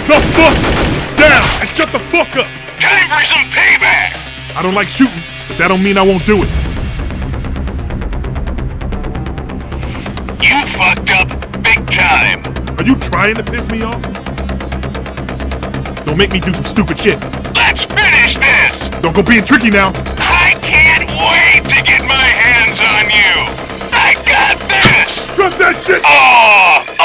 the fuck down and shut the fuck up. Time for some payback. I don't like shooting, but that don't mean I won't do it. You fucked up big time. Are you trying to piss me off? Don't make me do some stupid shit. Let's finish this. Don't go being tricky now. I can't wait to get my hands on you. I got this. Drop that shit. Oh!